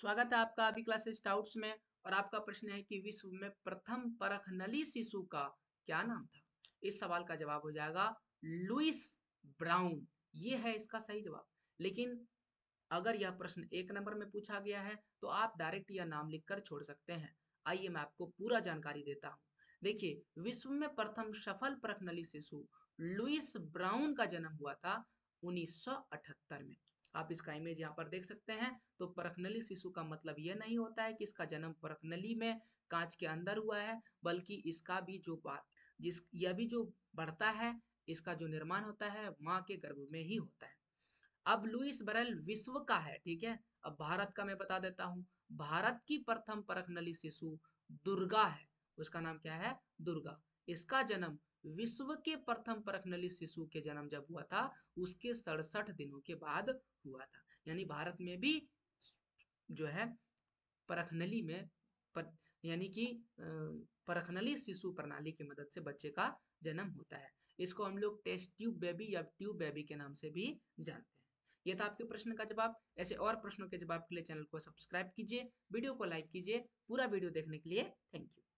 स्वागत है आपका अभी क्लासेस टाउट्स में। और आपका प्रश्न है कि विश्व में प्रथम परखनली शिशु का क्या नाम था। इस सवाल का जवाब हो जाएगा लुइस ब्राउन। ये है इसका सही जवाब। लेकिन अगर यह प्रश्न 1 नंबर में पूछा गया है तो आप डायरेक्ट यह नाम लिखकर छोड़ सकते हैं। आइए मैं आपको पूरा जानकारी देता हूँ। देखिए, विश्व में प्रथम सफल परखनली शिशु लुइस ब्राउन का जन्म हुआ था 1978 में। आप इसका इमेज यहाँ पर देख सकते हैं। तो परखनली शिशु का मतलब यह नहीं होता है कि इसका जन्म परखनली में कांच के अंदर हुआ है, बल्कि इसका भी जो जिस यह भी जो बढ़ता है, इसका जो निर्माण होता है माँ के गर्भ में ही होता है। अब लुइस बरेल विश्व का है, ठीक है। अब भारत का मैं बता देता हूँ। भारत की प्रथम परखनली शिशु दुर्गा है। उसका नाम क्या है? दुर्गा। इसका जन्म विश्व के प्रथम परखनली शिशु के जन्म जब हुआ था उसके 67 दिनों के बाद हुआ था। यानी भारत में भी जो है परखनली में पर, यानी कि परखनली शिशु प्रणाली की मदद से बच्चे का जन्म होता है। इसको हम लोग टेस्ट ट्यूब बेबी या ट्यूब बेबी के नाम से भी जानते हैं। ये था आपके प्रश्न का जवाब। ऐसे और प्रश्नों के जवाब के लिए चैनल को सब्सक्राइब कीजिए, वीडियो को लाइक कीजिए। पूरा वीडियो देखने के लिए थैंक यू।